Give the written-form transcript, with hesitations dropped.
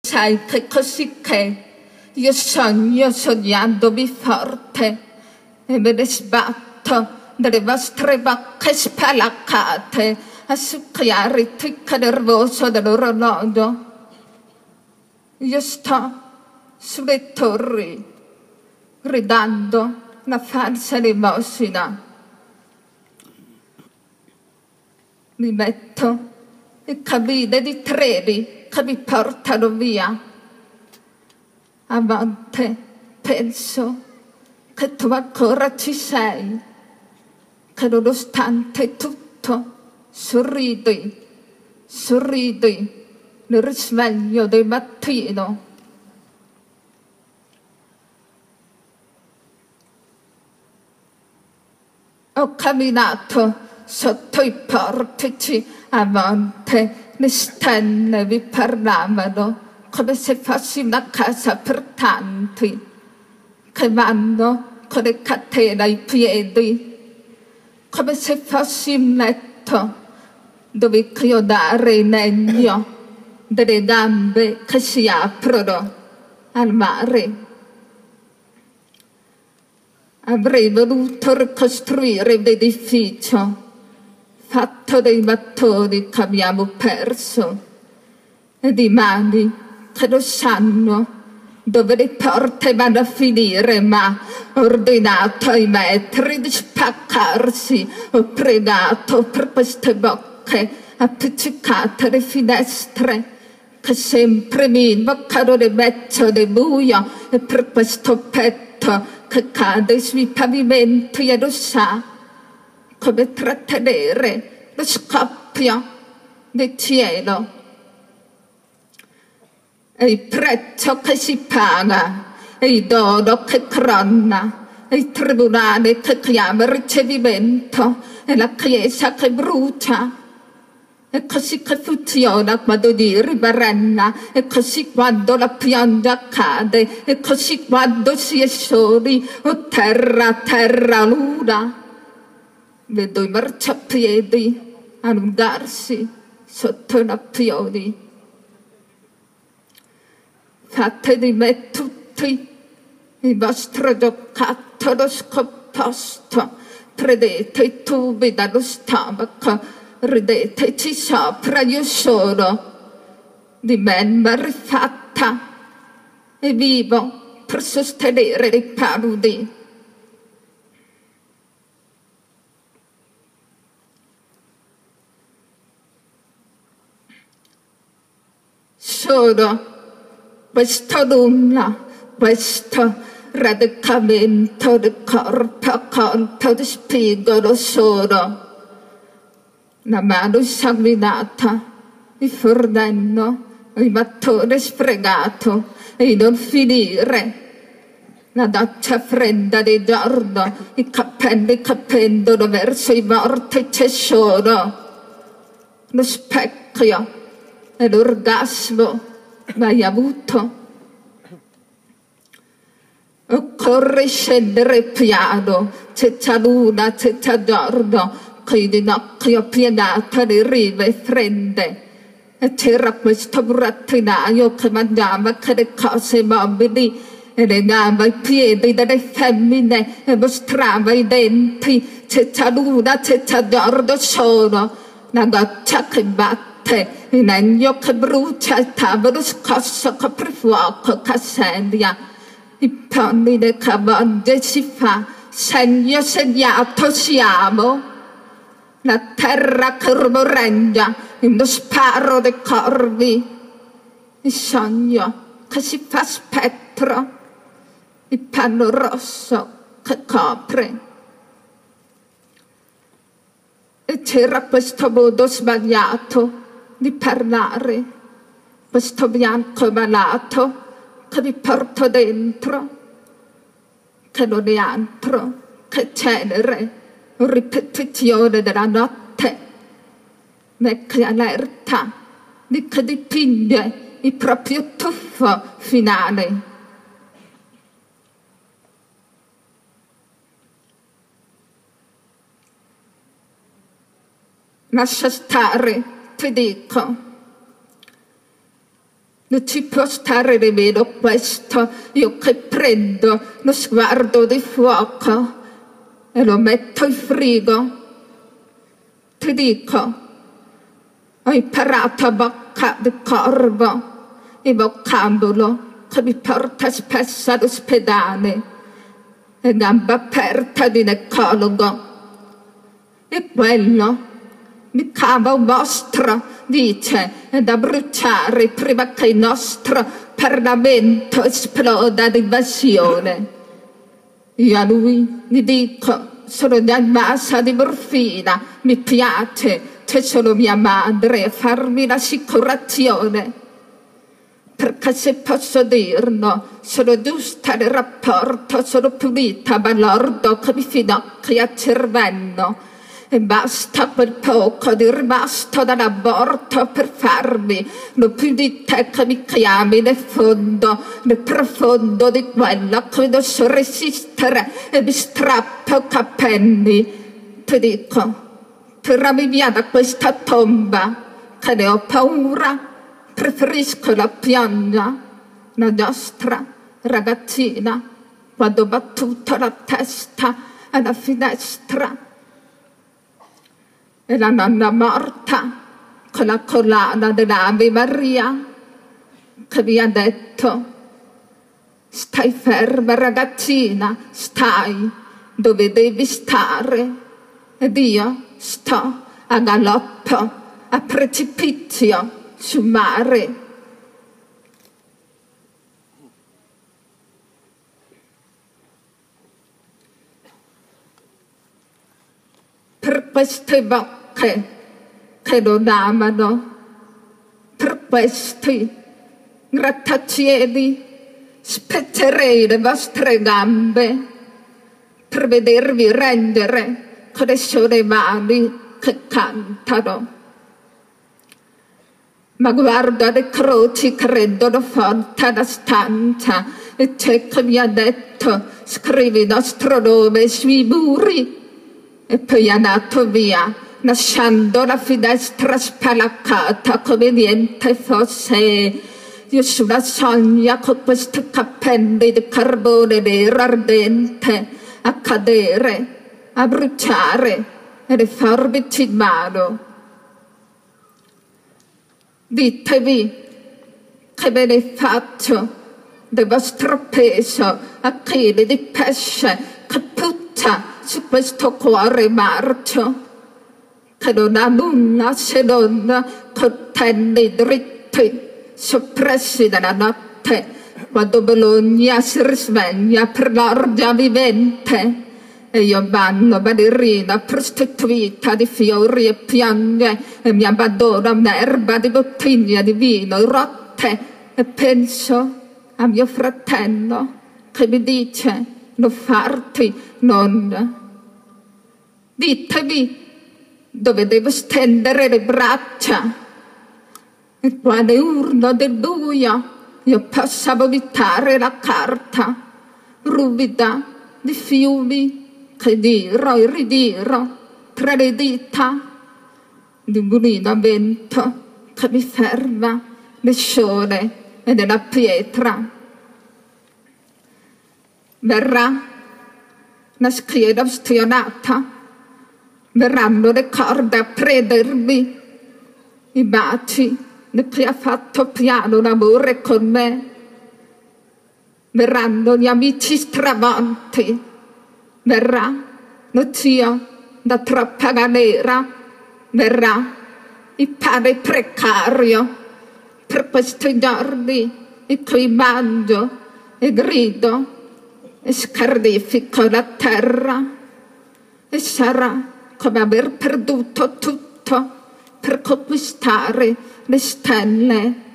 sai che così che io sogno sognandomi forte e me ne sbatto dalle vostre bocche spalancate a succhiare il tic nervoso dell'orologio. Io sto sulle torri gridando una falsa elemosina. Mi metto in cabine di treni che mi portano via. A volte penso che tu ancora ci sei, che nonostante tutto sorridi nel risveglio del mattino. Ho camminato sotto i portici, a volte le stelle mi parlavano come se fossi una casa per tanti che vanno con le catene ai piedi, come se fossi un letto dove inchiodare in legno delle gambe che si aprono al mare. Avrei voluto ricostruire un edificio fatto dei mattoni che abbiamo perso e di mani che non sanno dove le porte vanno a finire, ma ho ordinato ai metri di spaccarsi, ho pregato per queste bocche appiccicate alle finestre che sempre mi invocano nel mezzo del buio e per questo petto che cade sui pavimenti e non sa come trattenere lo scoppio del cielo. È il prezzo che si paga, è il dono che cronna, è il tribunale che chiama il ricevimento, è la chiesa che brucia. È così che funziona quando Dio ribarella, è così quando la pioggia cade, è così quando si è soli, oh terra, terra, luna. Vedo i marciapiedi allungarsi sotto i nappioni. Fate di me tutti il vostro giocattolo scomposto, prendete i tubi dallo stomaco, rideteci sopra, io sono di melma rifatta e vivo per sostenere le paludi. Sono questo nulla, questo radicamento del corpo a conto di spigolo sono. La mano insanguinata, il fornello, il mattone sfregato e il non finire. La doccia fredda di giorno, i capelli che pendono verso i vortici sono. Lo specchio e l'orgasmo mai avuto. Occorre scendere piano, senza luna, senza giorno, con il ginocchio piegato alle rive fredde. E c'era questo burattinaio che mangiava che le cose mobili e legava i piedi delle femmine e mostrava i denti. Senza luna, senza giorno sono la goccia che batte, il legno che brucia, il tavolo scosso, coprifuoco che assedia, il polline che avvolge si fa, segno segnato siamo, la terra che rumoreggia, uno sparo dei corvi, il sogno che si fa spettro, il panno rosso che copre. E c'era questo modo sbagliato di parlare, questo bianco malato che mi porto dentro, che non è altro che cenere, ripetizione della notte, vecchia alerta di che dipinge il proprio tuffo finale. Lascia stare, ti dico. Non ci può stare nemmeno questo, io che prendo lo sguardo di fuoco e lo metto in frigo. Ti dico, ho imparato a bocca di corvo, il vocabolo che mi porta spesso all'ospedale e gamba aperta di ginecologo. E quello mi cava un mostro, dice, è da bruciare prima che il nostro Parlamento esploda di invasione. Io a lui gli dico, sono di massa di morfina, mi piace, c'è solo mia madre a farmi l'assicurazione. Perché se posso dirlo, sono giusta nel rapporto, sono pulita, ma lordo che mi finocchia il cervello. E basta quel poco di rimasto dall'aborto per farmi non più di te che mi chiami nel profondo di quello che non so resistere e mi strappo i capelli. Ti dico, tirami via da questa tomba che ne ho paura, preferisco la pioggia, la nostra ragazzina quando ho battuto la testa alla finestra. E la nonna morta con la collana dell'Ave Maria che mi ha detto: stai ferma ragazzina, stai dove devi stare. Ed io sto a galoppo, a precipizio sul mare. Per queste bocche che non amano, per questi grattacieli spezzerei le vostre gambe per vedervi rendere con le sole mani che cantano. Ma guardo le croci che rendono forte la stanza e c'è che mi ha detto: scrivi il nostro nome sui muri. E poi è andato via, lasciando la finestra spalancata come niente fosse. Io sulla soglia con questi capelli di carbone nero ardente a cadere, a bruciare e le forbici in mano. Ditemi che me ne faccio del vostro peso a chili di pesce che puzza su questo cuore marcio che non ha nulla se non coltelli dritti soppressi dalla notte quando Bologna si risveglia per l'orgia vivente e io ballo ballerina prostituita di fiori e piange e mi abbandono a un'erba di bottiglie di vino rotte e penso a mio fratello che mi dice: non farti, nonna. Ditemi dove devo stendere le braccia e quale urlo del buio io possa vomitare la carta ruvida di fiumi che dirò e ridirò tra le dita di un mulino a vento che mi ferma le sole e nella pietra. Verrà la schiena ostinata, verranno le corde a prendermi, i baci di chi ha fatto piano l'amore con me, verranno gli amici stravolti, verrà lo zio da troppa galera, verrà il pane precario per questi giorni in cui mangio e grido e scarnifico la terra e sarà come aver perduto tutto per conquistare le stelle